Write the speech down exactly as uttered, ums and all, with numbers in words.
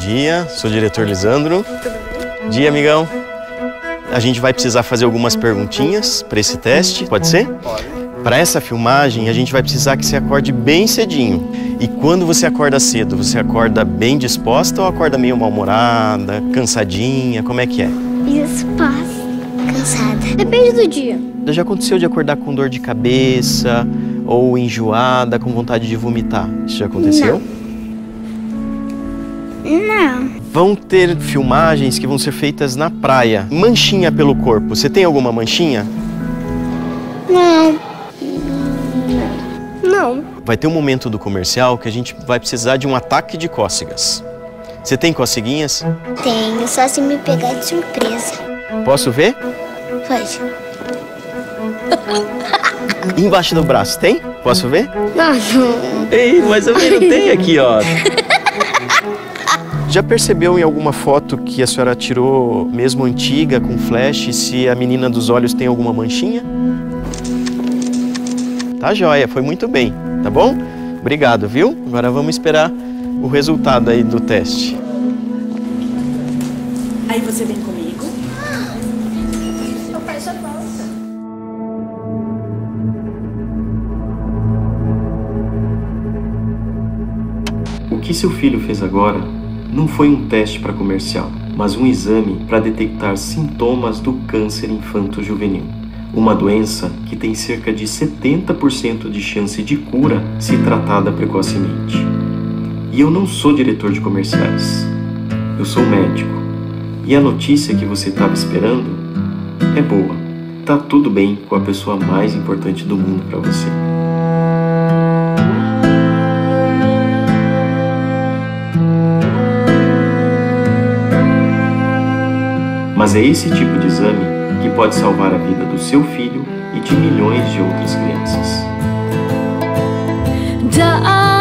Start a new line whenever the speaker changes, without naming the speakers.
dia, sou o diretor Lisandro. Bom dia, amigão. A gente vai precisar fazer algumas perguntinhas para esse teste, pode ser? Pode. Para essa filmagem, a gente vai precisar que você acorde bem cedinho. E quando você acorda cedo, você acorda bem disposta ou acorda meio mal-humorada, cansadinha? Como é que é?
Disposta, cansada. Depende do dia.
Já aconteceu de acordar com dor de cabeça ou enjoada, com vontade de vomitar? Isso já aconteceu?
Não. Não.
Vão ter filmagens que vão ser feitas na praia. Manchinha pelo corpo. Você tem alguma manchinha?
Não. Não.
Vai ter um momento do comercial que a gente vai precisar de um ataque de cócegas. Você tem coceguinhas?
Tenho, só se me pegar de surpresa.
Posso ver?
Pode.
E embaixo do braço, tem? Posso ver?
Não, não.
Ei, mas eu não tenho aqui, ó. Já percebeu em alguma foto que a senhora tirou, mesmo antiga, com flash, se a menina dos olhos tem alguma manchinha? Tá joia, foi muito bem, tá bom? Obrigado, viu? Agora vamos esperar o resultado aí do teste.
Aí você vem comigo.
Eu faço a volta.
O que seu filho fez agora não foi um teste para comercial, mas um exame para detectar sintomas do câncer infanto-juvenil. Uma doença que tem cerca de setenta por cento de chance de cura se tratada precocemente. E eu não sou diretor de comerciais, eu sou médico. E a notícia que você estava esperando é boa. Tá tudo bem com a pessoa mais importante do mundo para você. Mas é esse tipo de exame que pode salvar a vida do seu filho e de milhões de outras crianças.